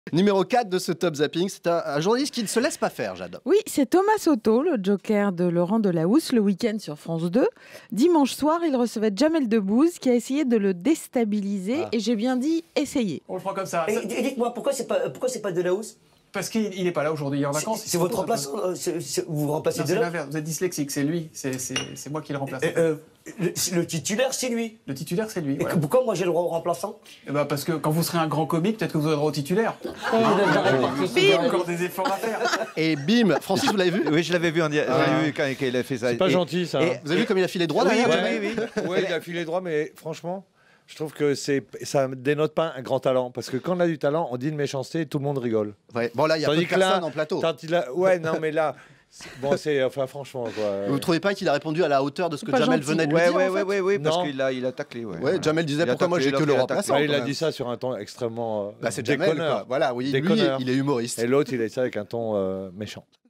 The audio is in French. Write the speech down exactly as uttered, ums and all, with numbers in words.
Numéro quatre de ce Top Zapping, c'est un, un journaliste qui ne se laisse pas faire, Jade. Oui, c'est Thomas Soto, le joker de Laurent Delahousse, le week-end sur France deux. Dimanche soir, il recevait Jamel Debbouze qui a essayé de le déstabiliser. Ah. Et j'ai bien dit essayer. On le prend comme ça. Et, et dites-moi, pourquoi c'est pas, pourquoi c'est pas Delahousse? Parce qu'il n'est pas là aujourd'hui, il est en vacances. C'est votre remplaçant, euh, vous remplacez Delahousse? Vous êtes dyslexique, c'est lui, c'est moi qui le remplace. Et, euh, le, le titulaire, c'est lui. Le titulaire, c'est lui. Et voilà. Pourquoi moi j'ai le droit au remplaçant? Eh ben parce que quand vous serez un grand comique, peut-être que vous aurez le droit au titulaire. Oh, il y a encore des efforts à faire. Et bim, Francis, vous l'avez vu? Oui, je l'avais vu, en di... ah. vu quand, quand il a fait ça. C'est pas et, gentil, ça. Et vous avez vu comme il a filé droit oui, derrière? Oui, oui, oui. Ouais, il a filé droit, mais franchement... Je trouve que c'est, ça ne dénote pas un grand talent. Parce que quand on a du talent, on dit une méchanceté et tout le monde rigole. Ouais. Bon, là, il y a Tandis peu de personnes là, en plateau. Il a... Ouais, non, mais là... Bon, c'est... Enfin, franchement, quoi. Vous ne trouvez pas qu'il a répondu à la hauteur de ce que Jamel gentil. venait de lui ouais, dire Ouais, en fait ouais, ouais, parce qu'il a, il a taclé. Ouais, ouais, Jamel disait, pourquoi moi, j'ai que le remplaçant. Il a dit ça sur un ton extrêmement... Bah, c'est Jamel, quoi. Voilà, oui, lui, il est humoriste. Et l'autre, il a dit ça avec un ton euh, méchant.